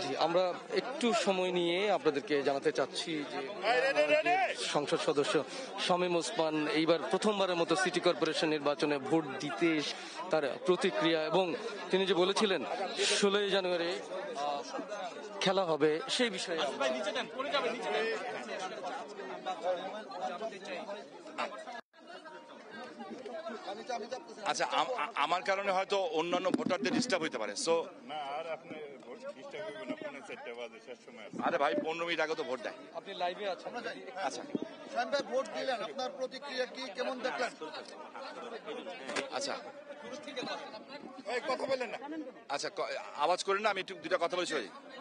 আমরা একটু সময় নিয়ে আপনাদেরকে জানাতে চাচ্ছি যে সংসদ সদস্য শামীম ওসমান এইবার প্রথমবারের মতো সিটি কর্পোরেশন নির্বাচনে ভোট দিতে তার প্রতিক্রিয়া, এবং তিনি যে বলেছিলেন 16 জানুয়ারি খেলা হবে সেই বিষয়ে। আচ্ছা, আমার কারণে হয়তো অন্যান্য ভোটারদের ডিস্টার্ব হইতে পারে। সো আরে ভাই 15 মিনিট আগে তো ভোট দেয়। আপনি লাইভে আছেন। আচ্ছা শামীম ভাই, ভোট দিলেন, আপনার প্রতিক্রিয়া কি, কেমন দেখলেন? আচ্ছা কথা বলেন না। আচ্ছা, আওয়াজ করেন না, আমি একটু দুটা কথা বলছি।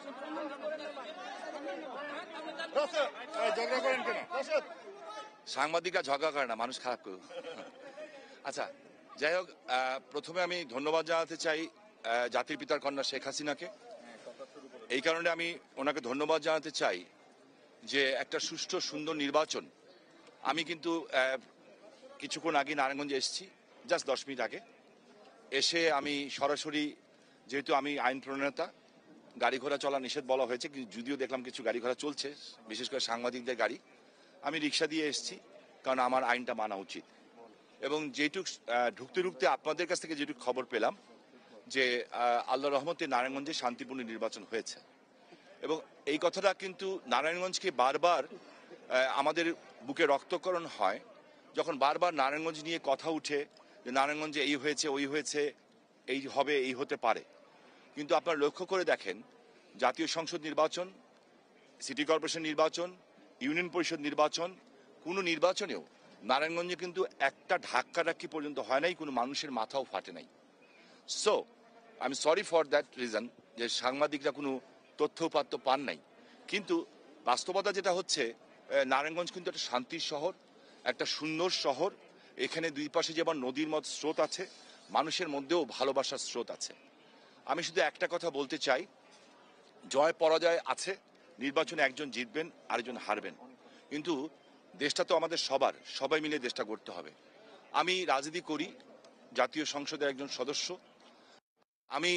ঝগড়া করেন কেন? সাংবাদিকরা ঝগড়া করে না, মানুষ খারাপ করুক। আচ্ছা, যাই হোক, প্রথমে আমি ধন্যবাদ জানাতে চাই জাতির পিতার কন্যা শেখ হাসিনাকে। এই কারণে আমি ওনাকে ধন্যবাদ জানাতে চাই যে একটা সুষ্ঠু সুন্দর নির্বাচন। আমি কিন্তু কিছুক্ষণ আগে নারায়ণগঞ্জে এসেছি, জাস্ট 10 মিনিট আগে এসে আমি সরাসরি, যেহেতু আমি আইন প্রণেতা, গাড়ি ঘোড়া চলা নিষেধ বলা হয়েছে, কিন্তু যদিও দেখলাম কিছু গাড়ি ঘোড়া চলছে, বিশেষ করে সাংবাদিকদের গাড়ি। আমি রিক্সা দিয়ে এসেছি, কারণ আমার আইনটা মানা উচিত। এবং যেটুক ঢুকতে ঢুকতে আপনাদের কাছ থেকে যেটুকু খবর পেলাম যে আল্লাহ রহমতে নারায়ণগঞ্জে শান্তিপূর্ণ নির্বাচন হয়েছে। এবং এই কথাটা কিন্তু নারায়ণগঞ্জকে বারবার আমাদের বুকে রক্তকরণ হয় যখন বারবার নারায়ণগঞ্জ নিয়ে কথা উঠে যে নারায়ণগঞ্জে এই হয়েছে, ওই হয়েছে, এই হবে, এই হতে পারে। কিন্তু আপনারা লক্ষ্য করে দেখেন, জাতীয় সংসদ নির্বাচন, সিটি কর্পোরেশন নির্বাচন, ইউনিয়ন পরিষদ নির্বাচন, কোনো নির্বাচনেও নারায়ণগঞ্জে কিন্তু একটা ধাক্কাধাক্কি পর্যন্ত হয় নাই, কোনো মানুষের মাথাও ফাটে নাই। So I am sorry for that reason যে সাংবাদিকরা কোনো তথ্য উপাত্ত পান নাই। কিন্তু বাস্তবতা যেটা হচ্ছে, নারায়ণগঞ্জ কিন্তু একটা শান্তির শহর, একটা সুন্দর শহর। এখানে দুই পাশে যেমন নদীর মতো স্রোত আছে, মানুষের মধ্যেও ভালোবাসার স্রোত আছে। আমি শুধু একটা কথা বলতে চাই, জয় পরাজয় আছে, নির্বাচনে একজন জিতবেন, আরেকজন হারবেন, কিন্তু দেশটা তো আমাদের সবার, সবাই মিলে দেশটা গড়তে হবে। আমি রাজনীতি করি, জাতীয় সংসদের একজন সদস্য। আমি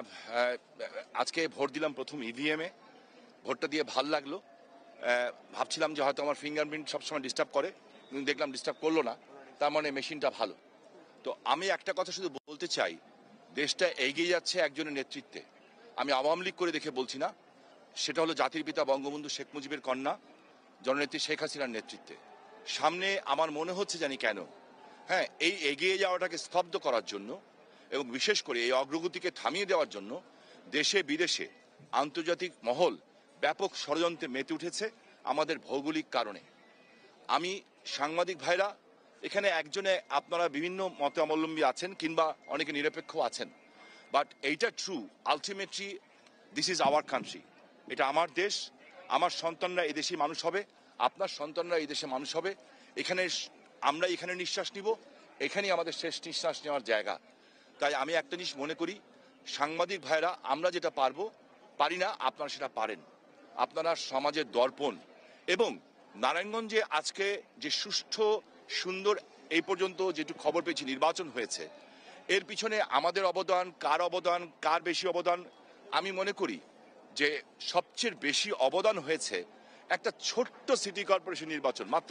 আজকে ভোট দিলাম প্রথম ইভিএমে, ভোটটা দিয়ে ভাল লাগলো। ভাবছিলাম যে হয়তো আমার ফিঙ্গারপ্রিন্ট সবসময় ডিস্টার্ব করে, কিন্তু দেখলাম ডিস্টার্ব করলো না, তার মানে মেশিনটা ভালো। তো আমি একটা কথা শুধু বলতে চাই, দেশটা এগিয়ে যাচ্ছে একজনের নেতৃত্বে। আমি আওয়ামী লীগ করে দেখে বলছি না, সেটা হলো জাতির পিতা বঙ্গবন্ধু শেখ মুজিবের কন্যা জননেত্রী শেখ হাসিনার নেতৃত্বে। সামনে আমার মনে হচ্ছে জানি কেন, হ্যাঁ, এই এগিয়ে যাওয়াটাকে স্তব্ধ করার জন্য এবং বিশেষ করে এই অগ্রগতিকে থামিয়ে দেওয়ার জন্য দেশে বিদেশে আন্তর্জাতিক মহল ব্যাপক ষড়যন্ত্রে মেতে উঠেছে আমাদের ভৌগোলিক কারণে। আমি সাংবাদিক ভাইরা, এখানে একজনে আপনারা বিভিন্ন মতাবলম্বী আছেন কিংবা অনেকে নিরপেক্ষ আছেন, বাট এইটা true, ultimately this is our country, এটা আমার দেশ। আমার সন্তানরা এই দেশে মানুষ হবে, আপনার সন্তানরা এই দেশে মানুষ হবে। এখানে আমরা এখানে নিঃশ্বাস নিব, এখানেই আমাদের শেষ নিঃশ্বাস নেওয়ার জায়গা। তাই আমি একটা জিনিস মনে করি, সাংবাদিক ভাইরা আমরা যেটা পারি না, আপনারা সেটা পারেন। আপনারা সমাজের দর্পণ। এবং নারায়ণগঞ্জে আজকে যে সুষ্ঠু সুন্দর এই পর্যন্ত যেটুকু খবর পেয়েছি নির্বাচন হয়েছে, এর পিছনে আমাদের অবদান, কার বেশি অবদান, আমি মনে করি যে সবচেয়ে বেশি অবদান হয়েছে একটা ছোট্ট সিটি কর্পোরেশন নির্বাচন, মাত্র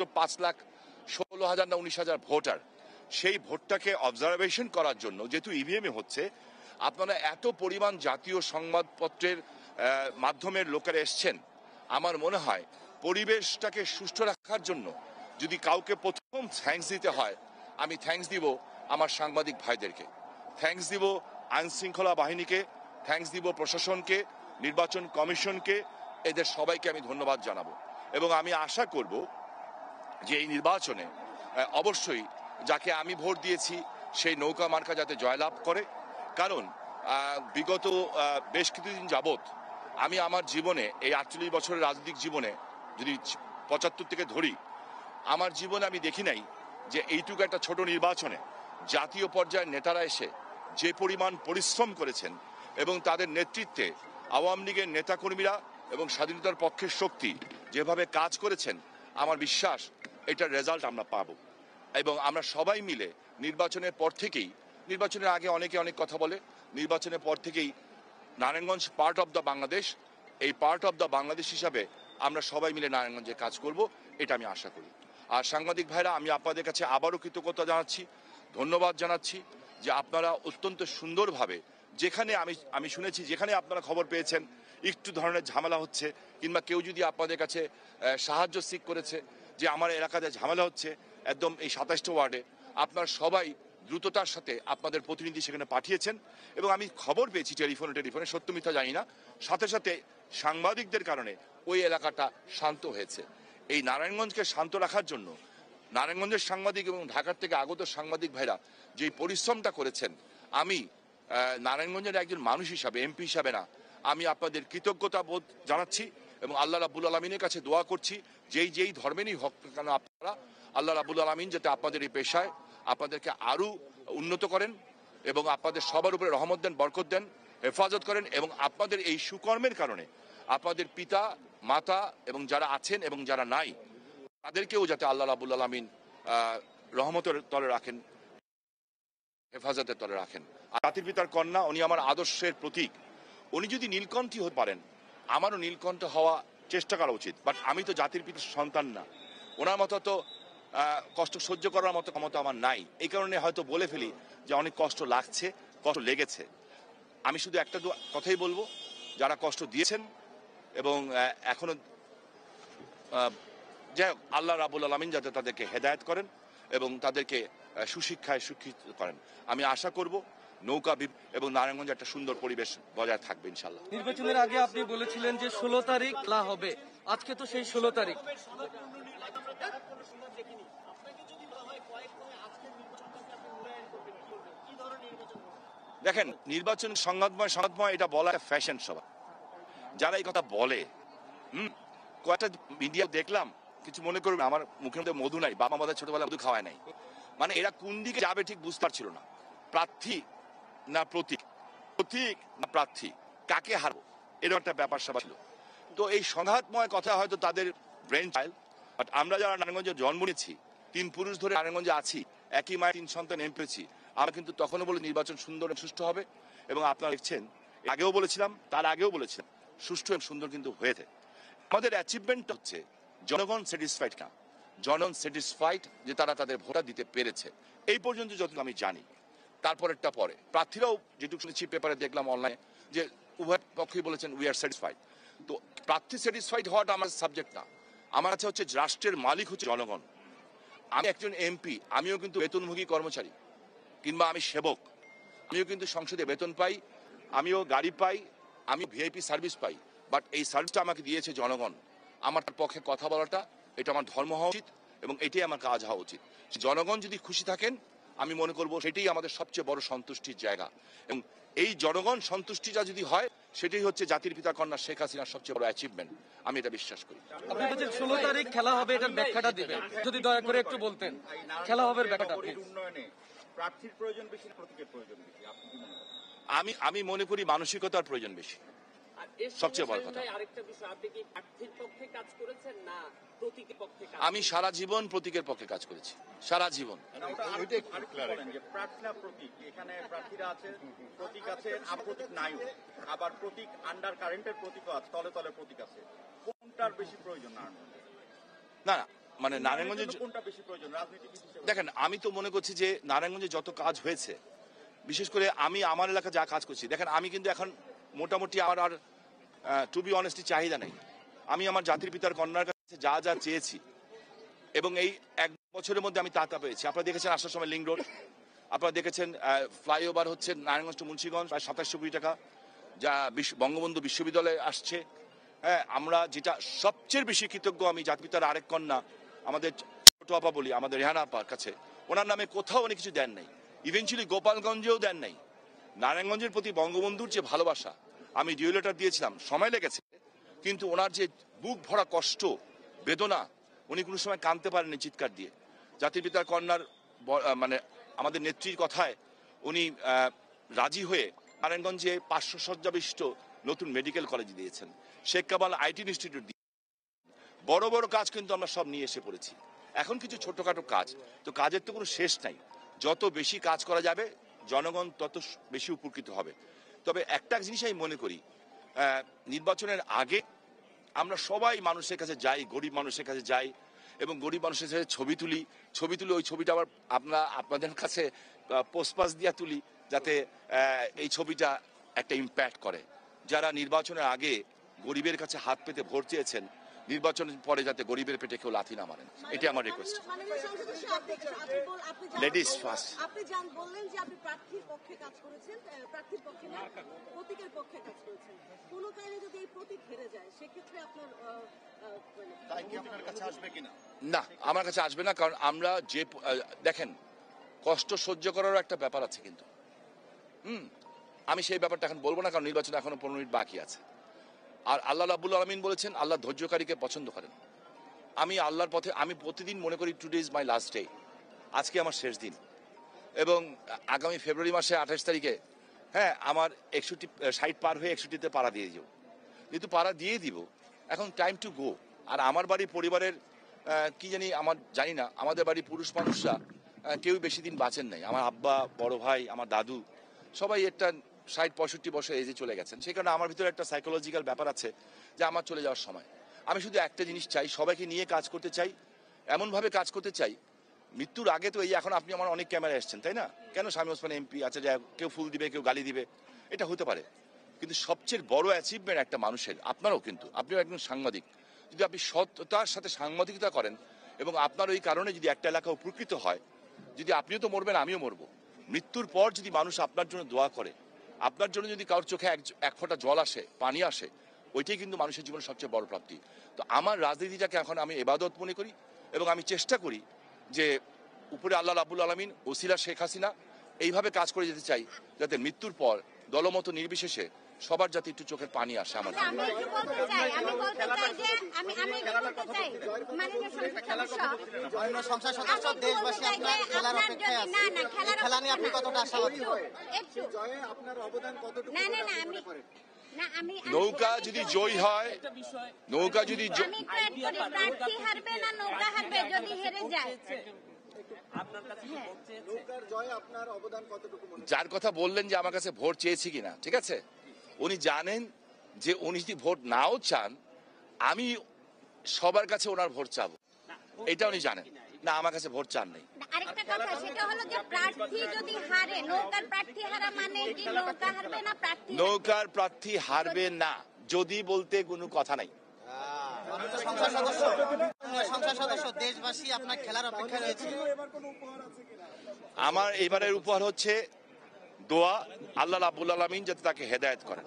5,16,000 না 19,000 ভোটার। সেই ভোটটাকে অবজারভেশন করার জন্য, যেহেতু ইভিএমে হচ্ছে, আপনারা এত পরিমাণ জাতীয় সংবাদপত্রের মাধ্যমের লোকেরা এসছেন। আমার মনে হয় পরিবেশটাকে সুষ্ঠু রাখার জন্য যদি কাউকে প্রথম থ্যাঙ্কস দিতে হয়, আমি থ্যাঙ্কস দিব আমার সাংবাদিক ভাইদেরকে, থ্যাঙ্কস দিব আইন শৃঙ্খলা বাহিনীকে, থ্যাঙ্কস দিব প্রশাসনকে, নির্বাচন কমিশনকে, এদের সবাইকে আমি ধন্যবাদ জানাবো। এবং আমি আশা করব যে এই নির্বাচনে অবশ্যই যাকে আমি ভোট দিয়েছি সেই নৌকা মার্কা যাতে জয়লাভ করে। কারণ বিগত বেশ কিছুদিন যাবৎ আমি আমার জীবনে, এই 48 বছরের রাজনৈতিক জীবনে, যদি 75 থেকে ধরি, আমার জীবনে আমি দেখি নাই যে এইটুকু একটা ছোট নির্বাচনে জাতীয় পর্যায়ের নেতারা এসে যে পরিমাণ পরিশ্রম করেছেন এবং তাদের নেতৃত্বে আওয়ামী লীগের নেতাকর্মীরা এবং স্বাধীনতার পক্ষের শক্তি যেভাবে কাজ করেছেন, আমার বিশ্বাস এটার রেজাল্ট আমরা পাব। এবং আমরা সবাই মিলে নির্বাচনের পর থেকেই, নির্বাচনের আগে অনেকে অনেক কথা বলে, নির্বাচনের পর থেকেই Narayanganj part of the Bangladesh, এই পার্ট অফ দ্য বাংলাদেশ হিসাবে আমরা সবাই মিলে নারায়ণগঞ্জে কাজ করব, এটা আমি আশা করি। আর সাংবাদিক ভাইরা, আমি আপনাদের কাছে আবারও কৃতজ্ঞতা জানাচ্ছি, ধন্যবাদ জানাচ্ছি যে আপনারা অত্যন্ত সুন্দরভাবে, যেখানে আমি শুনেছি যেখানে আপনারা খবর পেয়েছেন একটু ধরনের ঝামেলা হচ্ছে, কিংবা কেউ যদি আপনাদের কাছে সাহায্য সিক করেছে যে আমার এলাকাতে ঝামেলা হচ্ছে, একদম এই 27টা ওয়ার্ডে আপনারা সবাই দ্রুততার সাথে আপনাদের প্রতিনিধি সেখানে পাঠিয়েছেন। এবং আমি খবর পেয়েছি টেলিফোনে, সত্য মিথ্যা জানি না, সাথে সাথে সাংবাদিকদের কারণে ওই এলাকাটা শান্ত হয়েছে। এই নারায়ণগঞ্জকে শান্ত রাখার জন্য নারায়ণগঞ্জের সাংবাদিক এবং ঢাকার থেকে আগত সাংবাদিক ভাইরা যে পরিশ্রমটা করেছেন, আমি নারায়ণগঞ্জের একজন মানুষ হিসাবে, এমপি হিসাবে না, আমি আপনাদের কৃতজ্ঞতা বোধ জানাচ্ছি এবং আল্লাহ রাব্বুল আলামিনের কাছে দোয়া করছি যেই ধর্মেরই হোক কেন আপনারা, আল্লাহ রাব্বুল আলামিন যাতে আপনাদের এই পেশায় আপনাদেরকে আরো উন্নত করেন এবং আপনাদের সবার উপরে রহমত দেন, বরকত দেন, হেফাজত করেন এবং আপনাদের এই সুকর্মের কারণে আপনাদের পিতা মাতা এবং যারা আছেন এবং যারা নাই তাদেরকেও যাতে আল্লাহ রাব্বুল আলামিন রহমতের তলে রাখেন, হেফাজতের তলে রাখেন। জাতির পিতার কন্যা, উনি আমার আদর্শের প্রতীক। উনি যদি নীলকণ্ঠী হতে পারেন, আমারও নীলকণ্ঠ হওয়া চেষ্টা করা উচিত। বাট আমি তো জাতির পিতার সন্তান না, ওনার মতো তো কষ্ট সহ্য করার মতো ক্ষমতা আমার নাই। এই কারণে হয়তো বলে ফেলি যে অনেক কষ্ট লাগছে, কষ্ট লেগেছে। আমি শুধু একটা কথাই বলবো, যারা কষ্ট দিয়েছেন এবং এখনো, যাই হোক, আল্লাহ রাব্বুল আলামিন যাতে তাদেরকে হেদায়েত করেন এবং তাদেরকে সুশিক্ষায় শিক্ষিত করেন। আমি আশা করব নৌকা এবং নারায়ণগঞ্জে একটা সুন্দর পরিবেশ বজায় থাকবে ইনশাল্লাহ। নির্বাচনের আগে আপনি বলেছিলেন যে 16 তারিখ খেলা হবে, আজকে তো সেই 16 তারিখ। দেখেন, নির্বাচন সংঘাতময় এটা বলা ফ্যাশন। সবাই যারা এই কথা বলে, কয়েকটা মিডিয়া দেখলাম, কিছু মনে করবে আমার মুখের মধ্যে মধু নাই, বাবা আমাদের ছোটবেলায় মধু খাওয়ায় নাই, মানে এরা কোন দিকে যাবে ঠিক বুঝতে পারছিল না। প্রার্থী না প্রতীক, প্রতীক না প্রার্থী, কাকে হারবো, এরকম একটা ব্যাপার স্যাপার ছিল। তো এই সংঘাতময় কথা হয়তো তাদের ব্রেন চাইল্ড, বাট আমরা যারা নারায়ণগঞ্জে জন্ম নিয়েছি, 3 পুরুষ ধরে নারায়ণগঞ্জে আছি, একই মায়ের 3 সন্তান এমপেছি, আমরা কিন্তু তখনও বলে নির্বাচন সুন্দর এবং সুষ্ঠু হবে। এবং আপনারা দেখছেন, আগেও বলেছিলাম, তার আগেও বলেছিলাম, সুষ্ঠু এবং সুন্দর কিন্তু হয়েছে। আমাদের অ্যাচিভমেন্ট হচ্ছে জনগণ স্যাটিসফাইড না, জনগণ স্যাটিসফাইড যে তারা তাদের ভোটটা দিতে পেরেছে। এই পর্যন্ত যতটুকু আমি জানি, তারপরেরটা পরে প্রার্থীরাও যেটুকু শুনেছি, পেপারে দেখলাম অনলাইনে, যে উভয় পক্ষই বলেছেন উই আর স্যাটিসফাইড। তো প্রার্থী স্যাটিসফাইড হওয়াটা আমার সাবজেক্ট না, আমার কাছে হচ্ছে রাষ্ট্রের মালিক হচ্ছে জনগণ। আমি একজন এমপি, আমিও কিন্তু বেতনভোগী কর্মচারী, কিংবা আমি সেবক, আমিও কিন্তু সংসদে বেতন পাই, আমিও গাড়ি পাই, আমি ভিআইপি সার্ভিস পাই, বাট এই সার্ভিসটা আমাকে দিয়েছে জনগণ। আমার তার পক্ষে কথা বলাটা, এটা আমার ধর্ম হওয়া উচিত এবং এটাই আমার কাজ হওয়া উচিত। জনগণ যদি খুশি থাকেন, আমি মনে করব সেটাই আমাদের সবচেয়ে বড় সন্তুষ্টির জায়গা। এবং এই জনগণ সন্তুষ্টিটা যদি হয়, সেটাই হচ্ছে জাতির পিতা কন্যা শেখ হাসিনার সবচেয়ে বড় অ্যাচিভমেন্ট, আমি এটা বিশ্বাস করি। আপনি বলছেন 16 তারিখ খেলা হবে, এটার ব্যাখ্যাটা দিবেন যদি দয়া করে একটু বলতেন। খেলা হবে ব্যাখ্যাটা উন্নয়নে প্রার্থীর প্রয়োজন বেশি না প্রতীকের প্রয়োজন বেশি, আপনি কি মনে করেন? আমি মনে করি মানসিকতার প্রয়োজন বেশি, সবচেয়ে বড় কথা। আরেকটা বিষয়, আপনি কি প্রার্থীর পক্ষে কাজ করেছেন না প্রতীকের পক্ষে? আমি সারা জীবন প্রতীকের পক্ষে কাজ করেছি, সারা জীবন। প্রার্থী না প্রতীক, এখানে প্রার্থীরা আছে, প্রতীক আছে, প্রতীক নাই, আবার প্রতীক আন্ডার কারেন্টের প্রতীকও আছে, তলে তলে প্রতীক আছে, কোনটার বেশি প্রয়োজন নারায়ণগঞ্জে? না, মানে নারায়ণগঞ্জে কোনটা বেশি প্রয়োজন রাজনীতিবিদ হিসেবে? দেখেন, আমি তো মনে করছি যে নারায়ণগঞ্জে যত কাজ হয়েছে, বিশেষ করে আমি আমার এলাকা যা কাজ করছি, দেখেন আমি কিন্তু এখন মোটামুটি আমার আর টু বি অনেস্টলি চাহিদা নেই। আমি আমার জাতির পিতার কন্যার কাছে যা যা চেয়েছি এবং এই 1 বছরের মধ্যে আমি তা পেয়েছি। আপনারা দেখেছেন আসার সময় লিঙ্ক রোড, আপনারা দেখেছেন ফ্লাইওভার হচ্ছে নারায়ণগঞ্জ টু মুন্সিগঞ্জ, প্রায় 2700 কোটি টাকা, যা বঙ্গবন্ধু বিশ্ববিদ্যালয়ে আসছে। হ্যাঁ, আমরা যেটা সবচেয়ে বেশি কৃতজ্ঞ, আমি জাতির পিতার আরেক কন্যা, আমাদের ছোট আপা বলি, আমাদের রেহানা আপার কাছে, ওনার নামে কোথাও উনি কিছু দেন নাই, ইভেনচুয়ালি গোপালগঞ্জেও দেন নাই। নারায়ণগঞ্জের প্রতি বঙ্গবন্ধুর যে ভালোবাসা, আমি ডিও লেটার দিয়েছিলাম, সময় লেগেছে, কিন্তু ওনার যে বুক ভরা কষ্ট বেদনা, উনি কোনো সময় কাঁদতে পারেননি চিৎকার দিয়ে। জাতির পিতার কন্যার মানে আমাদের নেত্রীর কথায় উনি রাজি হয়ে নারায়ণগঞ্জে 500 শয্যা বিশিষ্ট নতুন মেডিকেল কলেজ দিয়েছেন, শেখ কামাল আইটি ইনস্টিটিউট দিয়ে। বড় বড় কাজ কিন্তু আমরা সব নিয়ে এসে পড়েছি। এখন কিছু ছোটখাটো কাজ, তো কাজের তো কোনো শেষ নাই। যত বেশি কাজ করা যাবে, জনগণ তত বেশি উপকৃত হবে। তবে একটা জিনিস আমি মনে করি, নির্বাচনের আগে আমরা সবাই মানুষের কাছে যাই, গরিব মানুষের কাছে যাই এবং গরিব মানুষের কাছে ছবি তুলি ওই ছবিটা আবার আপনাদের কাছে পোস্টপাস দিয়া তুলি, যাতে এই ছবিটা একটা ইম্প্যাক্ট করে। যারা নির্বাচনের আগে গরিবের কাছে হাত পেতে ভোট চেয়েছেন, নির্বাচনের পরে যাতে গরিবের পেটে কেউ লাথি না মারেন, এটি আমার রিকোয়েস্ট। Ladies first. আপনি বললেন যে আপনি প্রার্থীর পক্ষে কাজ করেছেন, প্রার্থীর পক্ষে না, প্রতীকের পক্ষে কাজ করেছেন। কোনো কারণে যদি এই প্রতীক হেরে যায়, সেক্ষেত্রে আপনার আপনার কাছে আসবে কিনা? না, আমার কাছে আসবে না, কারণ আমরা যে দেখেন কষ্ট সহ্য করারও একটা ব্যাপার আছে, কিন্তু আমি সেই ব্যাপারটা এখন বলবো না, কারণ নির্বাচন এখনো 15 মিনিট বাকি আছে। আর আল্লাহ রাব্বুল আলামিন বলেছেন আল্লাহ ধৈর্যকারীকে পছন্দ করেন। আমি আল্লাহর পথে, আমি প্রতিদিন মনে করি today is my last day, আজকে আমার শেষ দিন, এবং আগামী ফেব্রুয়ারি মাসে 28 তারিখে আমার 60 পার হয়ে 61তে পাড়া দিয়ে যাব, কিন্তু পাড়া দিয়ে দিব, এখন টাইম টু গো। আর আমার বাড়ি পরিবারের কি জানি, আমার জানি না, আমাদের বাড়ি পুরুষ মানুষরা কেউ বেশি দিন বাঁচেন নাই। আমার আব্বা, বড় ভাই, আমার দাদু সবাই একটা 60-65 বছর এজে চলে গেছেন। সেই কারণে আমার ভিতরে একটা সাইকোলজিক্যাল ব্যাপার আছে যে আমার চলে যাওয়ার সময়। আমি শুধু একটা জিনিস চাই, সবাইকে নিয়ে কাজ করতে চাই, এমনভাবে কাজ করতে চাই মৃত্যুর আগে। তো এই এখন আপনি আমার অনেক ক্যামেরা এসছেন, তাই না? কেন স্বামী ওসমান এমপি আছে, যে কেউ ফুল দিবে, কেউ গালি দিবে, এটা হতে পারে, কিন্তু সবচেয়ে বড় অ্যাচিভমেন্ট একটা মানুষের, আপনারও কিন্তু, আপনিও একজন সাংবাদিক, যদি আপনি সততার সাথে সাংবাদিকতা করেন এবং আপনার ওই কারণে যদি একটা এলাকা উপকৃত হয়, যদি আপনিও তো মরবেন, আমিও মরবো, মৃত্যুর পর যদি মানুষ আপনার জন্য দোয়া করে, আপনার জন্য যদি কারোর চোখে এক ফোঁটা জল আসে, পানি আসে, ওইটাই কিন্তু মানুষের জীবনের সবচেয়ে বড় প্রাপ্তি। তো আমার রাজনীতিটাকে এখন আমি ইবাদত মনে করি, এবং আমি চেষ্টা করি যে উপরে আল্লাহ রাব্বুল আলামিন, ওসিলা শেখ হাসিনা, এইভাবে কাজ করে যেতে চাই যাতে মৃত্যুর পর দলমত নির্বিশেষে সবার যাতে একটু চোখের পানি আসে আমার। সংসদ সদস্য দেশবাসী আপনার খেলার অপেক্ষায় আছে, খেলা নিয়ে আপনি কতটা আশাবাদী? নৌকা যদি জয়ী হয়, নৌকা যদি প্রার্থী হারবে না নৌকা হারবে যদি হেরে যায়, যার কথা বললেন যে আমার কাছে ভোট চেয়েছি কিনা, ঠিক আছে, উনি জানেন যে উনি যদি ভোট নাও চান, আমি সবার কাছে ওনার ভোট চাবো, এটা উনি জানেন। না, আমার কাছে ভোট চান নেই। আরেকটা কথা, সেটা হলো যে প্রার্থী যদি হারে, নৌকার প্রার্থী হারা মানে কি নৌকা হারবে না প্রার্থী? নৌকার প্রার্থী হারবে না যদি বলতে কোনো কথা নাই। সংসদ সদস্য দেশবাসী আপনার খেলার অপেক্ষায় রয়েছে। আমার এবারের উপহার হচ্ছে দোয়া, আল্লাহ রাব্বুল আলামিন যাতে তাকে হেদায়েত করেন।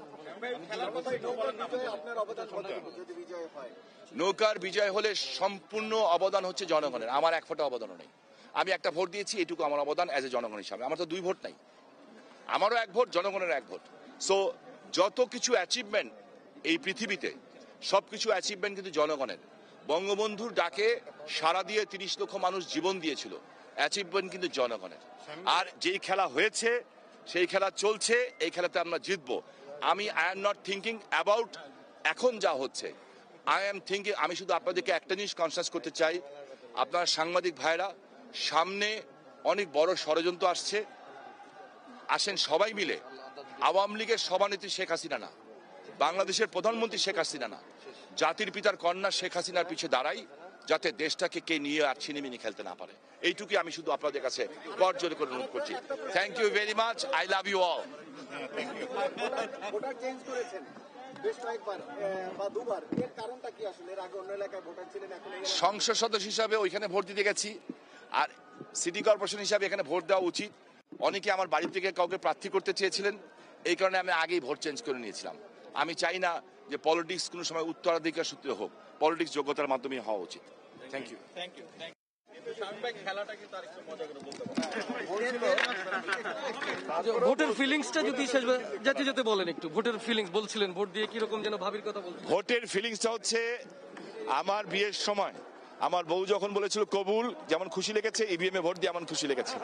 নৌকার বিজয় হলে সম্পূর্ণ অবদান হচ্ছে জনগণের, আমার এক ফোঁটা অবদানও নেই। আমি একটা ভোট দিয়েছি, এটুকু আমার অবদান অ্যাজ এ জনগণ হিসাবে। আমার তো 2 ভোট নাই, আমারও 1 ভোট, জনগণের 1 ভোট। সো যত কিছু অ্যাচিভমেন্ট এই পৃথিবীতে, সবকিছু অ্যাচিভমেন্ট কিন্তু জনগণের। বঙ্গবন্ধুর ডাকে সাড়া দিয়ে 30 লক্ষ মানুষ জীবন দিয়েছিল, অ্যাচিভমেন্ট কিন্তু জনগণের। আর যেই খেলা হয়েছে, সেই খেলা চলছে, এই খেলাতে আমরা জিতবো। I am not thinking about এখন যা হচ্ছে, আই এম থিঙ্কিং, আমি শুধু আপনাদেরকে একটা জিনিস কনসাস করতে চাই, আপনারা সাংবাদিক ভাইরা, সামনে অনেক বড় ষড়যন্ত্র আসছে, আসেন সবাই মিলে আওয়ামী লীগের সভানেত্রী শেখ হাসিনা না, বাংলাদেশের প্রধানমন্ত্রী শেখ হাসিনা না, জাতির পিতার কন্যা শেখ হাসিনার পিছে দাঁড়াই, যাতে দেশটাকে কে নিয়ে আর ছিনিমিনি খেলতে না পারে। এইটুকুই আমি শুধু আপনাদের কাছে করজোরে করে অনুরোধ করছি। Thank you very much, I love you all. সংসদ সদস্য হিসাবে ওইখানে ভোট দিতে গেছি, আর সিটি কর্পোরেশন হিসাবে এখানে ভোট দেওয়া উচিত। অনেকে আমার বাড়ি থেকে কাউকে প্রার্থী করতে চেয়েছিলেন, এই কারণে আমি আগেই ভোট চেঞ্জ করে নিয়েছিলাম। আমি চাই না যে পলিটিক্স কোনো সময় উত্তরাধিকার সূত্রে হোক, পলিটিক্স যোগ্যতার মাধ্যমে হওয়া উচিত। Thank you. ভোটের ফিলিংসটা যদি শেষ যেতে যেতে বলেন একটু, ভোটের ফিলিংস বলছিলেন, ভোট দিয়ে কিরকম যেন ভাবির কথা বলছিলেন। ভোটের ফিলিংসটা হচ্ছে, আমার বিয়ের সময় আমার বউ যখন বলেছিল কবুল, যেমন খুশি লেগেছে, ইভিএম এ ভোট দিয়ে এমন খুশি লেগেছে।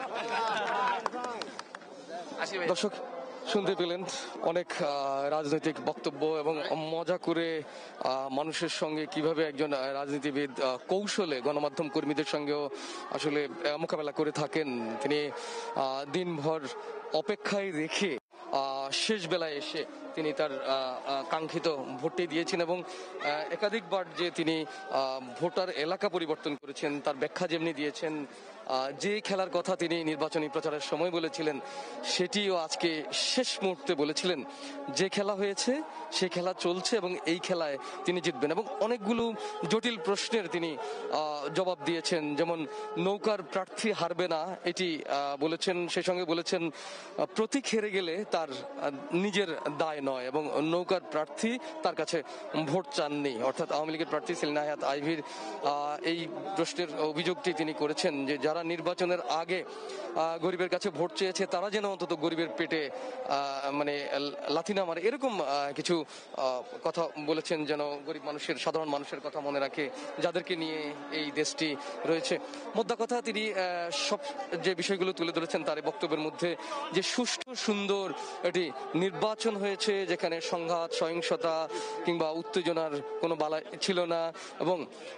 দর্শক শুনতে পেলেন অনেক রাজনৈতিক বক্তব্য এবং মজা করে মানুষের সঙ্গে কিভাবে একজন রাজনীতিবিদ কৌশলে গণমাধ্যম কর্মীদের সঙ্গেও আসলে মোকাবেলা করে থাকেন। তিনি দিনভর অপেক্ষায় রেখে শেষ বেলায় এসে তিনি তার কাঙ্ক্ষিত ভোটটি দিয়েছেন এবং একাধিকবার যে তিনি ভোটার এলাকা পরিবর্তন করেছেন তার ব্যাখ্যা যেমনি দিয়েছেন, যে খেলার কথা তিনি নির্বাচনী প্রচারের সময় বলেছিলেন সেটিও আজকে শেষ মুহূর্তে বলেছিলেন যে খেলা হয়েছে সে খেলা চলছে এবং এই খেলায় তিনি জিতবেন। এবং অনেকগুলো জটিল প্রশ্নের তিনি জবাব দিয়েছেন, যেমন নৌকার প্রার্থী হারবে না এটি বলেছেন, সেই সঙ্গে বলেছেন প্রতীক হেরে গেলে তার নিজের দায় নয় এবং নৌকার প্রার্থী তার কাছে ভোট চাননি, অর্থাৎ আওয়ামী লীগের প্রার্থী সেলিনা হায়াৎ আইভীর এই প্রশ্নের অভিযোগটি তিনি করেছেন যে যারা নির্বাচনের আগে গরিবের কাছে ভোট চেয়েছে তারা যেন অন্তত গরিবের পেটে মানে লাথি না মারে, এরকম কিছু কথা বলেছেন, যেন গরিব মানুষের, সাধারণ মানুষের কথা মনে রাখে যাদেরকে নিয়ে এই দেশটি রয়েছে। মোদ্দা কথা তিনি সব যে বিষয়গুলো তুলে ধরেছেন তার বক্তব্যের মধ্যে যে সুষ্ঠু সুন্দর একটি নির্বাচন হয়েছে যেখানে সংঘাত, সহিংসতা কিংবা উত্তেজনার কোনো বালা ছিল না এবং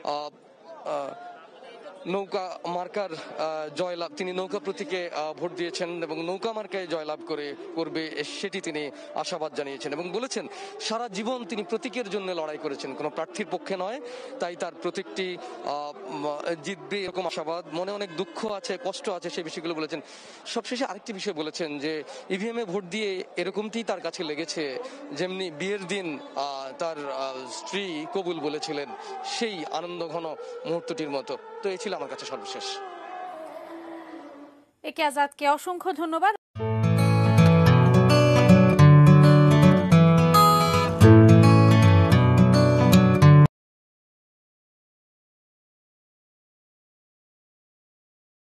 নৌকা মার্কার জয়লাভ, তিনি নৌকা প্রতীকে ভোট দিয়েছেন এবং নৌকা মার্কায় জয়লাভ করবে সেটি তিনি আশাবাদ জানিয়েছেন এবং বলেছেন সারা জীবন তিনি প্রতীকের জন্য লড়াই করেছেন, কোনো প্রার্থীর পক্ষে নয়, তাই তার প্রতীকটি জিতবে এরকম আশাবাদ। মনে অনেক দুঃখ আছে, কষ্ট আছে, সেই বিষয়গুলো বলেছেন। সবশেষে আরেকটি বিষয় বলেছেন যে ইভিএম এ ভোট দিয়ে এরকমটি তার কাছে লেগেছে যেমনি বিয়ের দিন তার স্ত্রী কবুল বলেছিলেন, সেই আনন্দ ঘন মুহূর্তটির মতো। তো এই ছিল আমার কাছে সর্বশেষ। একে আজাদকে অসংখ্য ধন্যবাদ।